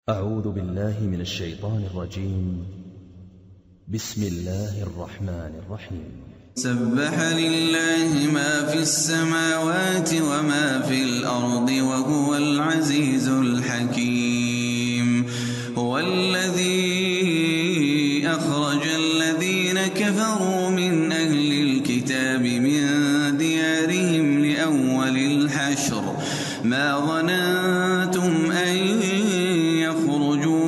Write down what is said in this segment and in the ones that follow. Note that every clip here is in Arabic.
أعوذ بالله من الشيطان الرجيم. بسم الله الرحمن الرحيم. سبح لله ما في السماوات وما في الأرض وهو العزيز الحكيم. هو الذي أخرج الذين كفروا من أهل الكتاب من ديارهم لأول الحشر ما ظننتم أن يخرجوا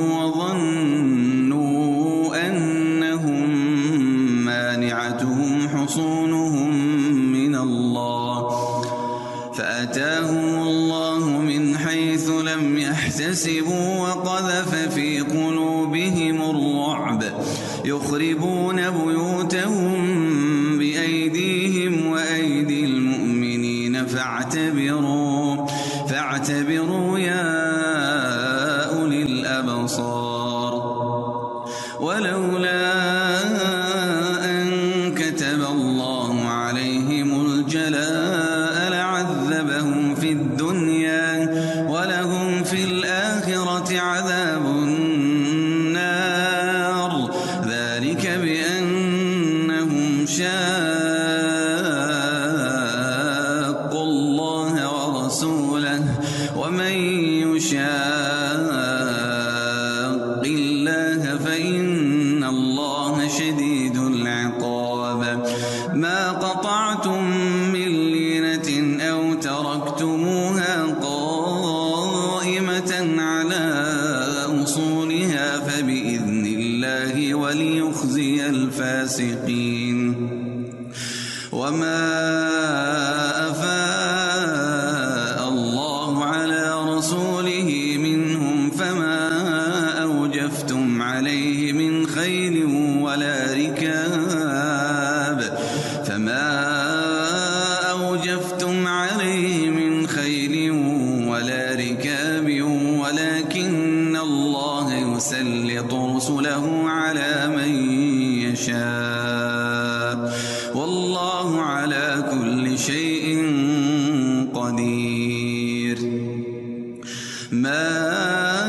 وظنوا أنهم مانعتهم حصونهم من الله فأتاهم الله من حيث لم يحتسبوا وقذف في قلوبهم الرعب يخربون بيوتهم بأيديهم وأيدي المؤمنين فاعتبروا يا أولي الأبصار. ولولا أن كتب الله عليهم الجلاء لعذبهم في الدنيا ولهم في الآخرة عذاب النار ذلك بأنهم شاقوا الله ورسوله ومن يشاق الله فإن الله شديد العقاب. ما قطعتم من لينة أو تركتموها قائمة على أصولها فبإذن الله وليخزي الفاسقين. وما أفاء الله على رسوله منهم فما أوجفتم عليه من خيل ولا ركاب ولكن الله يسلط رسله على من يشاء والله على كل شيء قدير. ما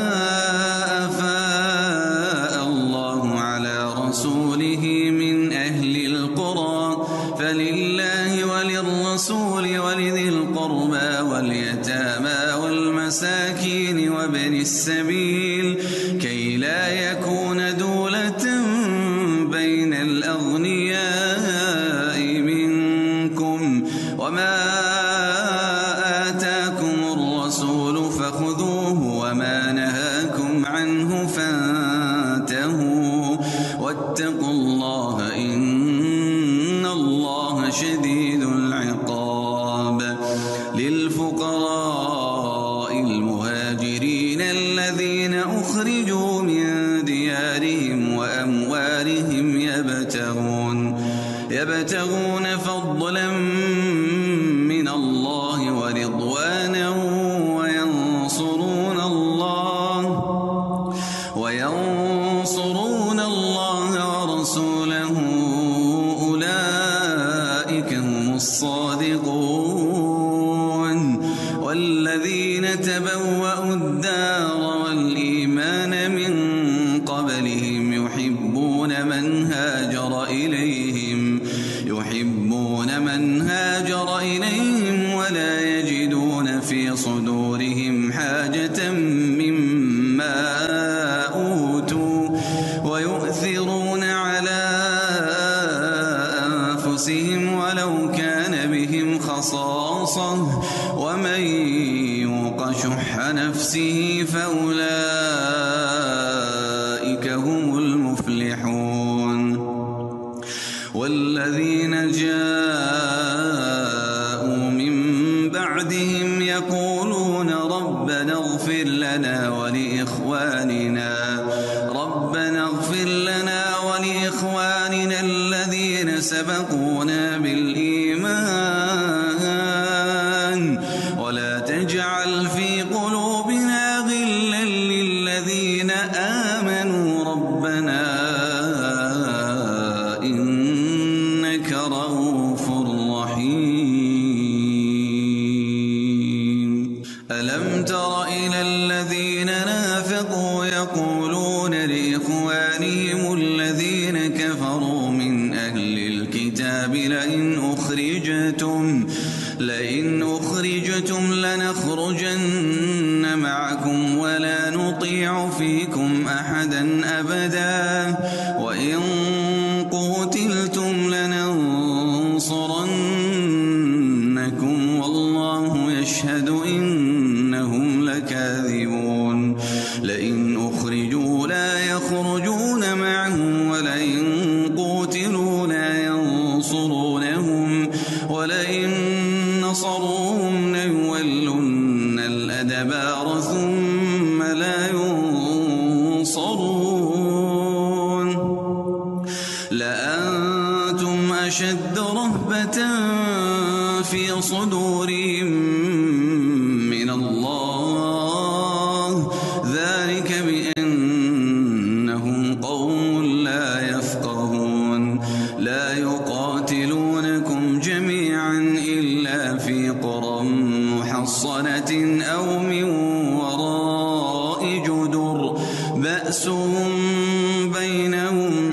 أفاء الله على رسوله من أهل القرى فلله وللرسول ولذي القربى واليتامى والمساكين وابن السبيل كي لا يكون دولة بين الأغنياء منكم. وما آتاكم الرسول فخذوه وما نهاكم عنه فانتهوا واتقوا الله إن الله شديد العقاب. للفقراء المهاجرين الذين أخرجوا من ديارهم وأموالهم يبتغون فضلا من الله ورضوانا وينصرون الله ورسوله أولئك هم الصادقون. والذين تبوأوا الدار والإيمان من قبلهم يحبون من هاجر إليهم ولا يجدون في صدورهم حاجة مما أوتوا ويؤثرون على أنفسهم ولو كان بهم خصاصة ومن يوق شح نفسه فأولئك هم المفلحون. والذين جاءوا من بعدهم يقولون ربنا اغفر لنا ولإخواننا الذين سبقونا بالإيمان ولا تجعل في قلوبنا غلا للذين آمنوا ربنا إنك رؤوف رحيم. ألم تر إلى الذين نافقوا ويقولون لإخوانهم الذين كفروا من أهل الكتاب لئن أخرجتم لنخرجن معكم ولا نطيع فيكم أحدا أبدا وإن قتلتم لننصرنكم والله يشهد إنهم لكاذبون لئن أخرجوا لا يخرجون معهم ولئن قتلوا لا ينصرونهم ولئن نصروهم ليولن الأدبار ثم لا ينصرون لأنتم أشد رهبة في صدورهم من الله ذلك بأنهم قوم لا يفقهون لا يقاتلونكم جميعا إلا في قرى محصنة أو من وراء جدر بأسهم بينهم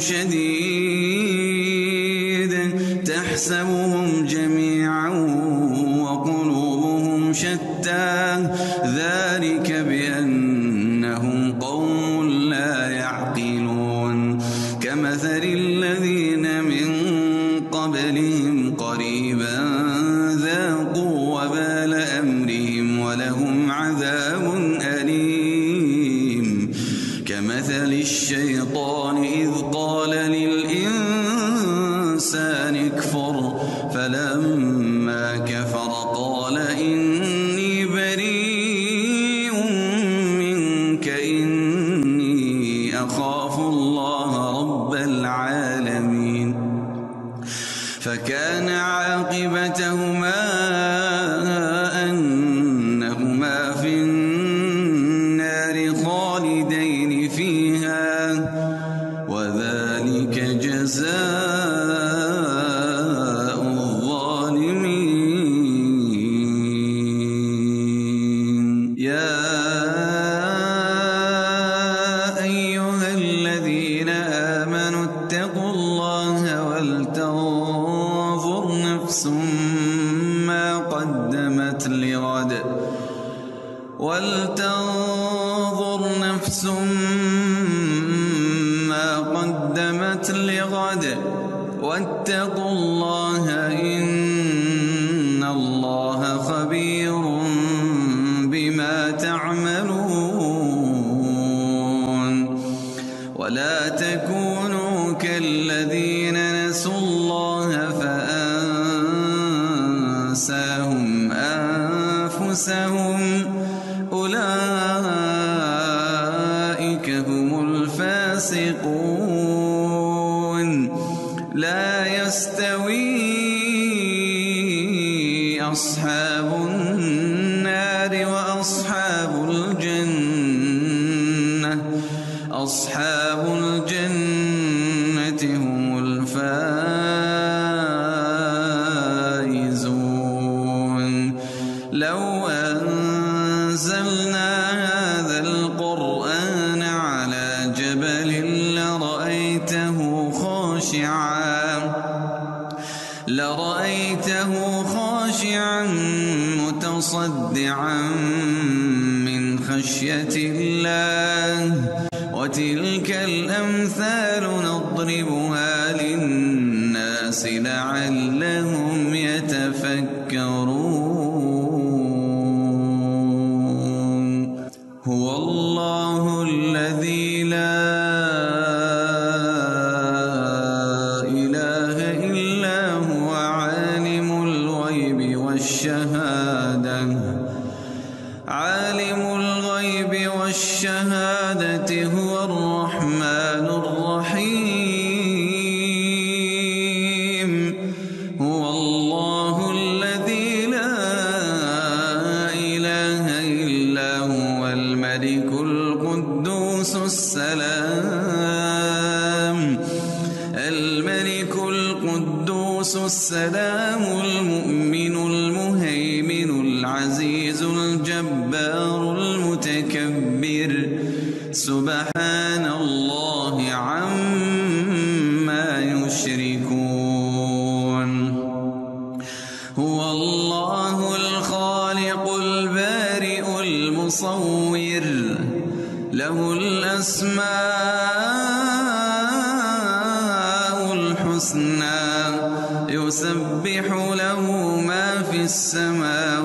شديد تحسبهم جميعا وقلوبهم شتى ذلك بأنهم قوم لا يعقلون كمثل الذين من قبلهم قريبا ذاقوا وبال أمرهم ولهم عذاب أليم كمثل الشيطان إذ قال للإنسان اكفر فلما كفر قال إني بريء منك إني أخاف الله رب العالمين فكان عاقبتهما أنهما في النار خالدين فيها وذلك جزاء الظالمين يا أيها الذين آمنوا اتقوا الله ولتنظر نفس ما قدمت لغد واتقوا الله إن الله خبير بما تعملون ولا تكونوا كالذين نسوا الله فأنساهم أنفسهم أولئك هم الفاسقون لا يستوي أصحاب النار وأصحاب الجنة أصحاب الجنة هم الفائزون لو أنزلنا هذا القرآن على جبل لرأيته خاشعا متصدعا من خشية الله وتلك الأمثال نضربها للناس لعلهم يتفكرون هو الله الذي لا عالم الغيب والشهادة هو الرحمن الرحيم هو الله الذي لا إله إلا هو الملك القدوس السلام المؤمن المهيمن العزيز الجبار المتكبر سبحان الله عما يشركون هو الله الخالق البارئ المصور له الأسماء الحسنى يسبح له ما في السماوات